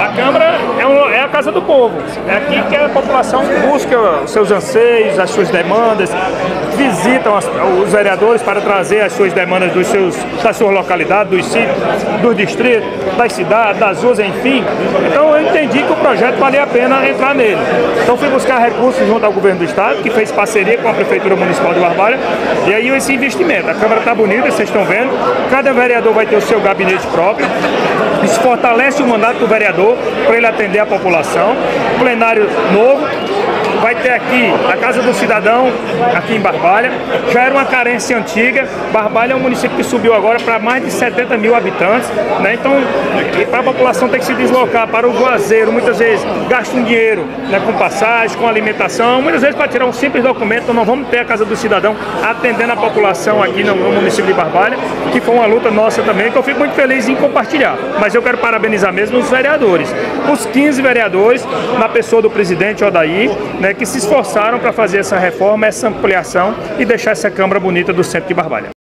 A Câmara é a casa do povo, é aqui que a população busca os seus anseios, as suas demandas, visitam os vereadores para trazer as suas demandas das suas localidades, dos sítios, dos distritos, das cidades, das ruas, enfim. Então eu entendi que o projeto valia a pena entrar nele. Então fui buscar recursos junto ao governo do estado, que fez parceria com a Prefeitura Municipal de Barbalha, e aí esse investimento. A Câmara está bonita, vocês estão vendo, cada vereador vai ter o seu gabinete próprio, isso fortalece o mandato do vereador para ele atender a população, plenário novo. Vai ter aqui a Casa do Cidadão, aqui em Barbalha. Já era uma carência antiga. Barbalha é um município que subiu agora para mais de 70 mil habitantes, né? Então, para a população ter que se deslocar para o Juazeiro, muitas vezes gasta um dinheiro, né, com passagem, com alimentação, muitas vezes para tirar um simples documento. Então, nós vamos ter a Casa do Cidadão atendendo a população aqui no município de Barbalha, que foi uma luta nossa também, que eu fico muito feliz em compartilhar. Mas eu quero parabenizar mesmo os vereadores, os 15 vereadores, na pessoa do presidente Odair, né, que se esforçaram para fazer essa reforma, essa ampliação e deixar essa Câmara bonita do centro de Barbalha.